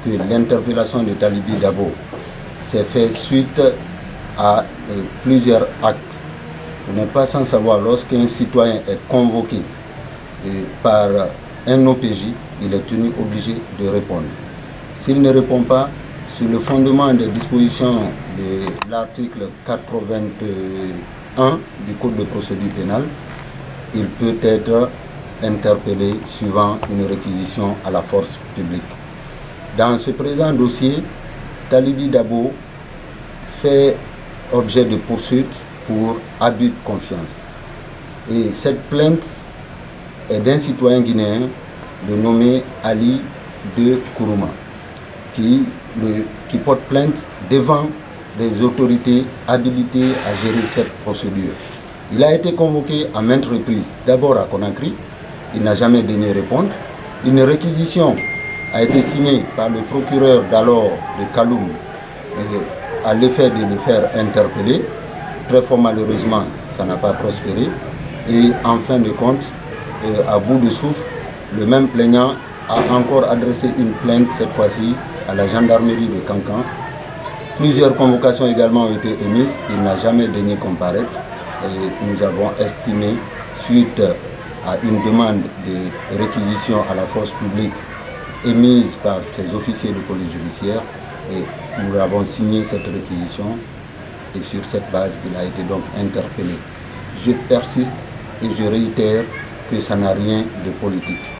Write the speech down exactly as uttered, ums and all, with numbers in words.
que l'interpellation de Talibi Dabo s'est faite suite à euh, plusieurs actes. Vous n'êtes pas sans savoir, lorsqu'un citoyen est convoqué euh, par un O P J, il est tenu obligé de répondre. S'il ne répond pas, sur le fondement des dispositions de l'article quatre-vingt-un du Code de procédure pénale, il peut être interpellé suivant une réquisition à la force publique. Dans ce présent dossier, Talibi Dabo fait objet de poursuite pour abus de confiance. Et cette plainte est d'un citoyen guinéen de nommé Ali de Kourouma, qui, le, qui porte plainte devant des autorités habilitées à gérer cette procédure. Il a été convoqué à maintes reprises, d'abord à Conakry, il n'a jamais daigné répondre. Une réquisition a été signée par le procureur d'alors de Kaloum à l'effet de le faire interpeller. Très fort malheureusement, ça n'a pas prospéré. Et en fin de compte, à bout de souffle, le même plaignant a encore adressé une plainte, cette fois-ci, à la gendarmerie de Cancan. Plusieurs convocations également ont été émises. Il n'a jamais daigné comparaître. Et nous avons estimé, suite à une demande de réquisition à la force publique émise par ces officiers de police judiciaire, et nous avons signé cette réquisition et sur cette base, il a été donc interpellé. Je persiste et je réitère que ça n'a rien de politique.